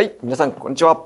はい、皆さん、こんにちは。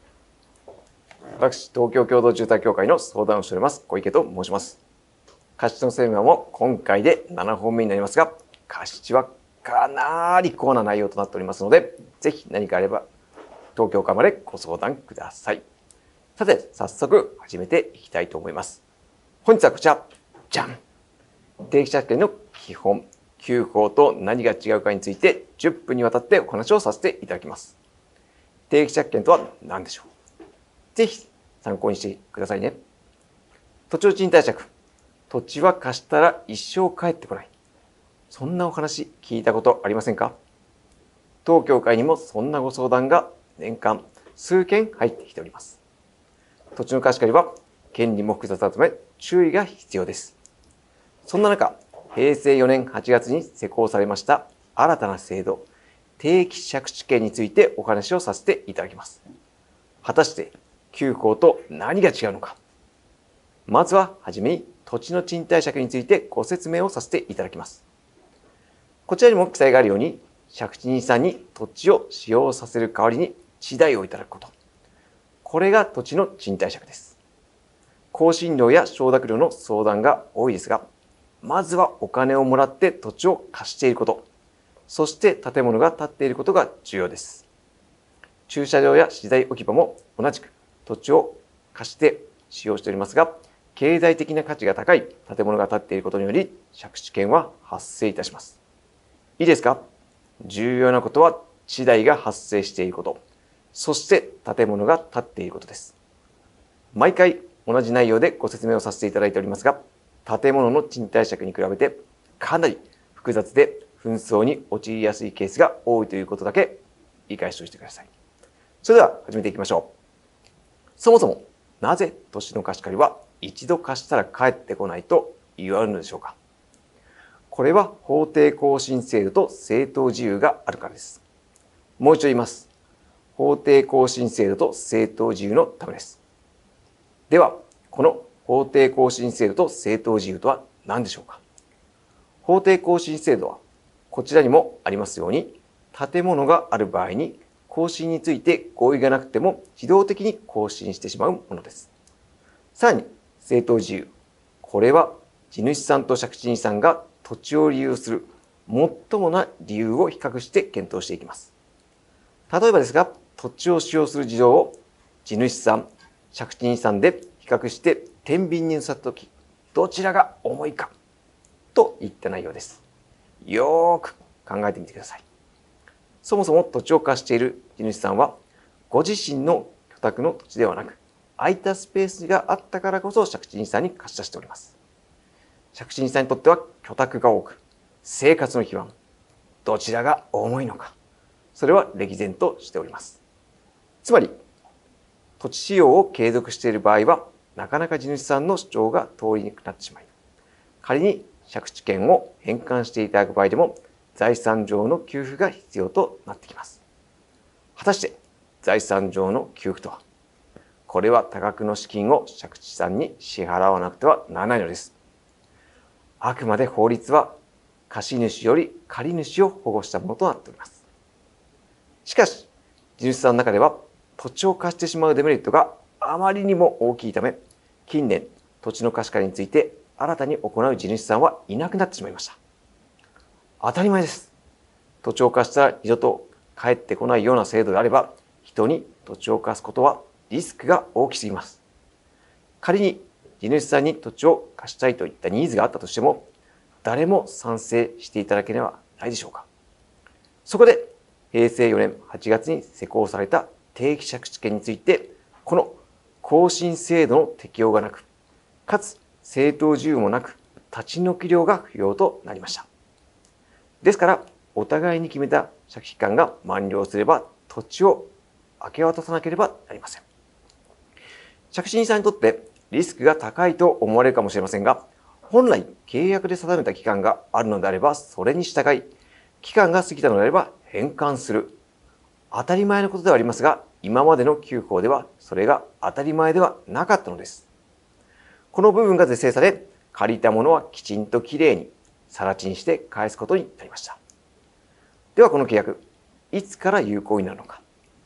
私、東京共同住宅協会の相談をしております、小池と申します。貸しのセミナーも今回で7本目になりますが、貸しはかなりコアな内容となっておりますので、ぜひ何かあれば、東京会までご相談ください。さて、早速始めていきたいと思います。本日はこちら、じゃん！定期借権の基本、9法と何が違うかについて10分にわたってお話をさせていただきます。定期借権とは何でしょう？ぜひ参考にしてくださいね。土地の賃貸借。土地は貸したら一生返ってこない。そんなお話聞いたことありませんか？当協会にもそんなご相談が年間数件入ってきております。土地の貸し借りは権利も複雑なため注意が必要です。そんな中、平成4年8月に施行されました新たな制度、定期借地権についてお話をさせていただきます。果たして9法と何が違うのか。まずははじめに土地の賃貸借についてご説明をさせていただきます。こちらにも記載があるように、借地人さんに土地を使用させる代わりに地代をいただくこと。これが土地の賃貸借です。更新料や承諾料の相談が多いですが、まずはお金をもらって土地を貸していること、そして建物が建っていることが重要です。駐車場や資材置き場も同じく土地を貸して使用しておりますが、経済的な価値が高い建物が建っていることにより借地権は発生いたします。いいですか？重要なことは地代が発生していること、そして建物が建っていることです。毎回同じ内容でご説明をさせていただいておりますが、建物の賃貸借に比べてかなり複雑で紛争に陥りやすいケースが多いということだけ理解しておいてください。それでは始めていきましょう。そもそもなぜ土地の貸し借りは一度貸したら返ってこないと言われるのでしょうか？これは法定更新制度と正当事由があるからです。もう一度言います。法定更新制度と正当事由のためです。では、この法定更新制度と正当事由とは何でしょうか？法定更新制度は、こちらにもありますように、建物がある場合に更新について合意がなくても自動的に更新してしまうものです。さらに、正当事由。これは地主さんと借地人さんが土地を利用する最もな理由を比較して検討していきます。例えばですが、土地を使用する事情を地主さん、借地人さんで比較して天秤に乗せたとき、どちらが重いかといった内容です。よーく考えてみてください。そもそも土地を貸している地主さんは、ご自身の居宅の土地ではなく、空いたスペースがあったからこそ借地人さんに貸し出しております。借地人さんにとっては居宅が多く、生活の基盤、どちらが重いのか、それは歴然としております。つまり、土地使用を継続している場合は、なかなか地主さんの主張が通りにくくなってしまい、仮に借地権を返還していただく場合でも、財産上の給付が必要となってきます。果たして財産上の給付とは、これは多額の資金を借地さんに支払わなくてはならないのです。あくまで法律は貸主より借り主を保護したものとなっております。しかし、地主さんの中では土地を貸してしまうデメリットがあまりにも大きいため、近年土地の貸し借りについて新たに行う地主さんはいなくなってしまいました。当たり前です。土地を貸したら二度と帰ってこないような制度であれば、人に土地を貸すことはリスクが大きすぎます。仮に地主さんに土地を貸したいといったニーズがあったとしても、誰も賛成していただけではないでしょうか。そこで、平成4年8月に施行された定期借地権について、この更新制度の適用がなく、かつ正当事由もなく、立ち退き料が不要となりました。ですから、お互いに決めた借期間が満了すれば、土地を明け渡さなければなりません。借地人さんにとってリスクが高いと思われるかもしれませんが、本来契約で定めた期間があるのであれば、それに従い、期間が過ぎたのであれば返還する。当たり前のことではありますが、今までの旧法ではそれが当たり前ではなかったのです。この部分が是正され、借りたものはきちんときれいに更地にして返すことになりました。ではこの契約、いつから有効になるのか。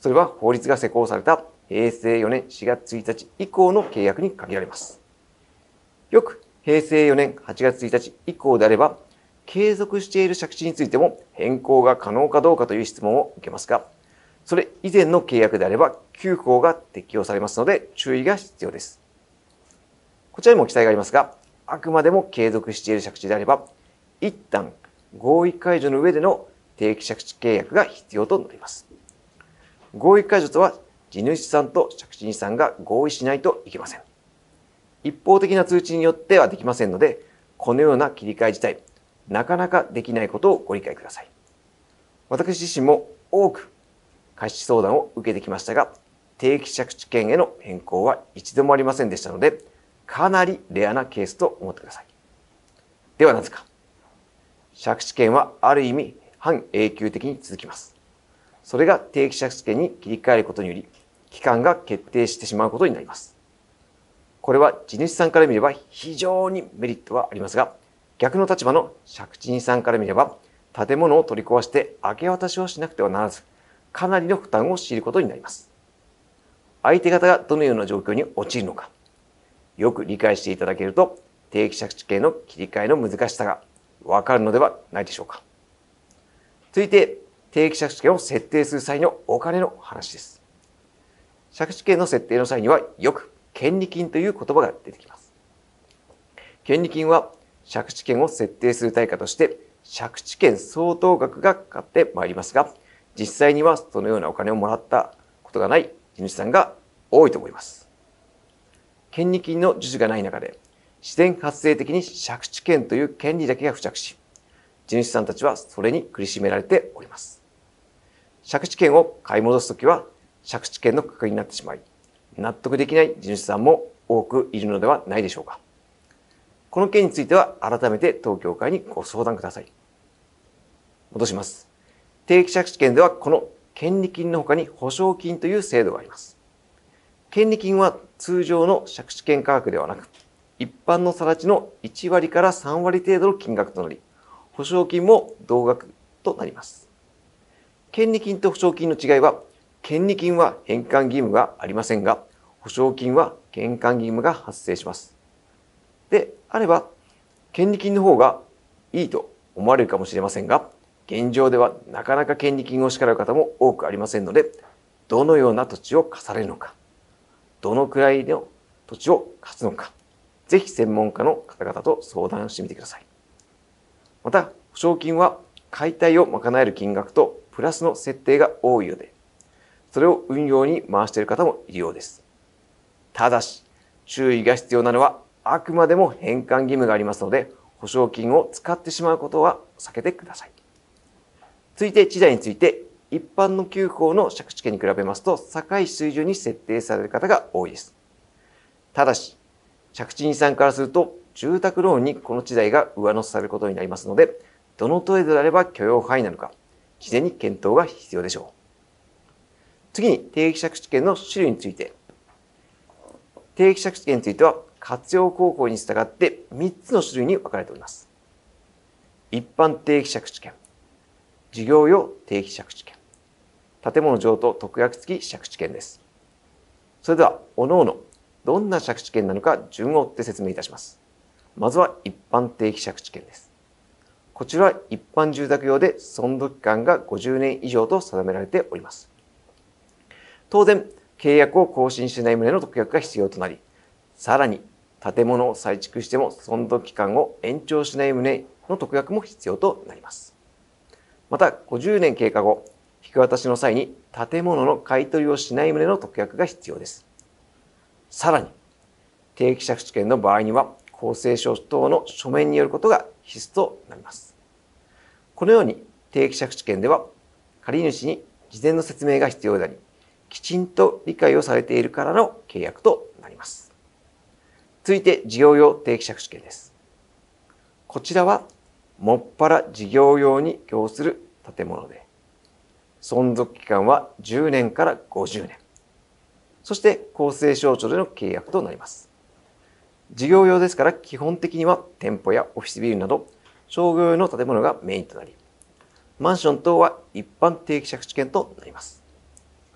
それは法律が施行された平成4年4月1日以降の契約に限られます。よく平成4年8月1日以降であれば、継続している借地についても変更が可能かどうかという質問を受けますが、それ以前の契約であれば旧法が適用されますので注意が必要です。こちらにも記載がありますが、あくまでも継続している借地であれば、一旦合意解除の上での定期借地契約が必要となります。合意解除とは、地主さんと借地人さんが合意しないといけません。一方的な通知によってはできませんので、このような切り替え自体、なかなかできないことをご理解ください。私自身も多く貸し相談を受けてきましたが、定期借地権への変更は一度もありませんでしたので、かなりレアなケースと思ってください。ではなぜか。借地権はある意味半永久的に続きます。それが定期借地権に切り替えることにより、期間が決定してしまうことになります。これは地主さんから見れば非常にメリットはありますが、逆の立場の借地人さんから見れば、建物を取り壊して明け渡しをしなくてはならず、かなりの負担を強いることになります。相手方がどのような状況に陥るのか、よく理解していただけると、定期借地権の切り替えの難しさがわかるのではないでしょうか。続いて、定期借地権を設定する際のお金の話です。借地権の設定の際にはよく権利金という言葉が出てきます。権利金は借地権を設定する対価として借地権相当額がかかってまいりますが、実際にはそのようなお金をもらったことがない地主さんが多いと思います。権利金の授受がない中で、自然発生的に借地権という権利だけが付着し、地主さんたちはそれに苦しめられております。借地権を買い戻すときは借地権の価格になってしまい、納得できない地主さんも多くいるのではないでしょうか。この件については改めて当協会にご相談ください。戻します。定期借地権ではこの権利金の他に保証金という制度があります。権利金は通常の借地権価格ではなく、一般の更地の1割から3割程度の金額となり、保証金も同額となります。権利金と保証金の違いは、権利金は返還義務がありませんが、保証金は返還義務が発生します。であれば、権利金の方がいいと思われるかもしれませんが、現状ではなかなか権利金を支払う方も多くありませんので、どのような土地を貸されるのか、どのくらいの土地を貸すのか、ぜひ専門家の方々と相談してみてください。また、保証金は解体を賄える金額とプラスの設定が多いようで、それを運用に回している方もいるようです。ただし、注意が必要なのは、あくまでも返還義務がありますので、保証金を使ってしまうことは避けてください。続いて、地代について、一般の旧法の借地権に比べますと、高い水準に設定される方が多いです。ただし、借地人さんからすると、住宅ローンにこの地代が上乗せされることになりますので、どの程度であれば許容範囲なのか、事前に検討が必要でしょう。次に、定期借地権の種類について。定期借地権については、活用方法に従って3つの種類に分かれております。一般定期借地権、事業用定期借地権、建物譲渡特約付き借地権です。それでは、各々どんな借地権なのか順を追って説明いたします。まずは一般定期借地権です。こちらは一般住宅用で存続期間が50年以上と定められております。当然、契約を更新しない旨の特約が必要となり、さらに建物を再築しても存続期間を延長しない旨の特約も必要となります。また、50年経過後、引き渡しの際に建物の買い取りをしない旨の特約が必要です。さらに、定期借地権の場合には、公正証等の書面によることが必須となります。このように、定期借地権では、借主に事前の説明が必要であり、きちんと理解をされているからの契約となります。続いて、事業用定期借地権です。こちらは、もっぱら事業用に供する建物で、存続期間は10年から50年。そして公正証書での契約となります。事業用ですから基本的には店舗やオフィスビルなど商業用の建物がメインとなり、マンション等は一般定期借地権となります。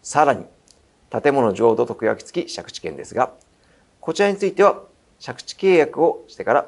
さらに、建物譲渡特約付き借地権ですが、こちらについては、借地契約をしてから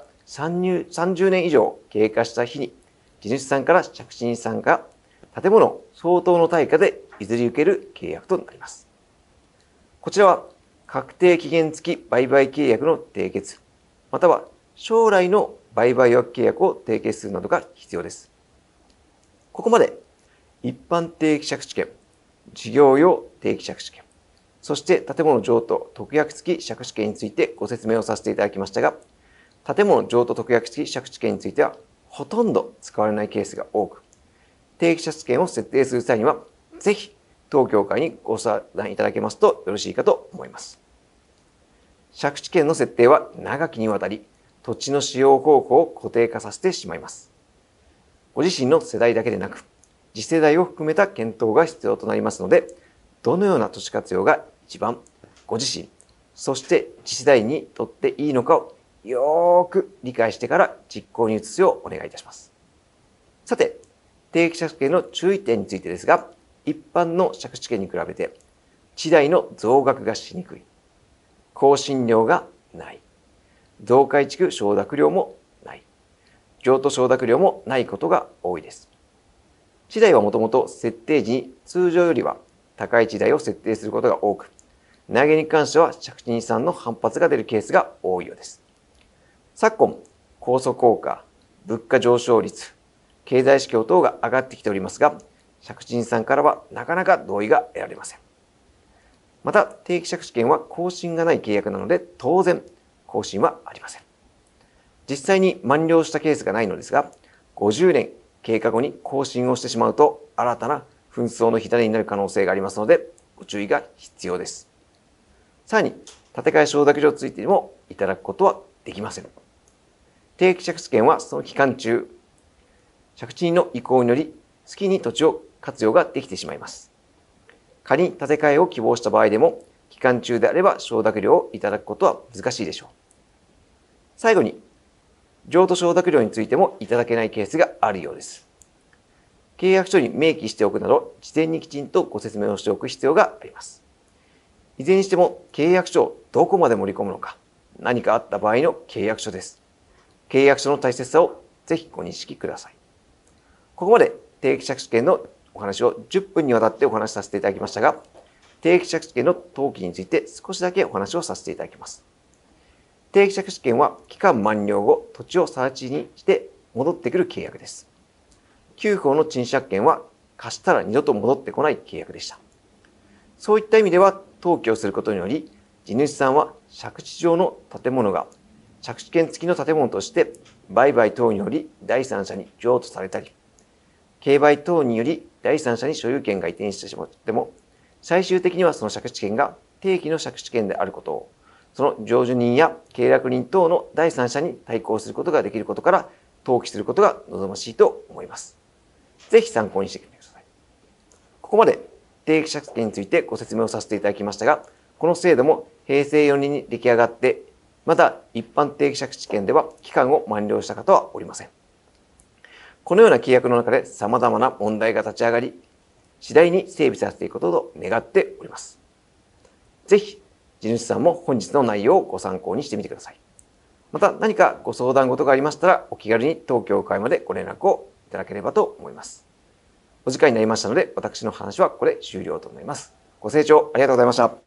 30年以上経過した日に、地主さんから借地人さんが建物を相当の対価で譲り受ける契約となります。こちらは、確定期限付き売買契約の締結、または将来の売買契約を締結するなどが必要です。ここまで一般定期借地権、事業用定期借地権、そして建物譲渡特約付き借地権についてご説明をさせていただきましたが、建物譲渡特約付き借地権についてはほとんど使われないケースが多く、定期借地権を設定する際には、ぜひ当協会にご相談いただけますとよろしいかと思います。借地権の設定は長きにわたり、土地の使用方法を固定化させてしまいます。ご自身の世代だけでなく、次世代を含めた検討が必要となりますので、どのような土地活用が一番ご自身、そして次世代にとっていいのかをよーく理解してから実行に移すようお願いいたします。さて、定期借地権の注意点についてですが、一般の借地権に比べて、地代の増額がしにくい、更新料がない、増改築承諾料もない、譲渡承諾料もないことが多いです。地代はもともと設定時に通常よりは高い地代を設定することが多く、値上げに関しては借地人さんの反発が出るケースが多いようです。昨今、高速効果、物価上昇率、経済指標等が上がってきておりますが、借地人さんからはなかなか同意が得られません。また、定期借地権は更新がない契約なので、当然、更新はありません。実際に満了したケースがないのですが、50年経過後に更新をしてしまうと、新たな紛争の火種になる可能性がありますので、ご注意が必要です。さらに、建て替え承諾料についてもいただくことはできません。定期借地権はその期間中、借地人の意向により、好きに土地を活用ができてしまいます。仮に建て替えを希望した場合でも、期間中であれば承諾料をいただくことは難しいでしょう。最後に、譲渡承諾料についてもいただけないケースがあるようです。契約書に明記しておくなど、事前にきちんとご説明をしておく必要があります。いずれにしても契約書をどこまで盛り込むのか、何かあった場合の契約書です。契約書の大切さをぜひご認識ください。ここまで定期借地権のお話を10分にわたってお話しさせていただきましたが、定期借地権の登記について少しだけお話をさせていただきます。定期借地権は期間満了後、土地を更地にして戻ってくる契約です。旧法の賃借権は貸したら二度と戻ってこない契約でした。そういった意味では、登記をすることにより、地主さんは借地上の建物が借地権付きの建物として売買等により第三者に譲渡されたり、競売等により第三者に所有権が移転してしまっても、最終的にはその借地権が定期の借地権であることを、その譲受人や契約人等の第三者に対抗することができることから、登記することが望ましいと思います。ぜひ参考にしてみてください。ここまで定期借地権についてご説明をさせていただきましたが、この制度も平成4年に出来上がって、また一般定期借地権では期間を満了した方はおりません。このような契約の中で様々な問題が立ち上がり、次第に整備させていくことと願っております。ぜひ、地主さんも本日の内容をご参考にしてみてください。また何かご相談事がありましたら、お気軽に当協会までご連絡をいただければと思います。お時間になりましたので、私の話はこれで終了となります。ご清聴ありがとうございました。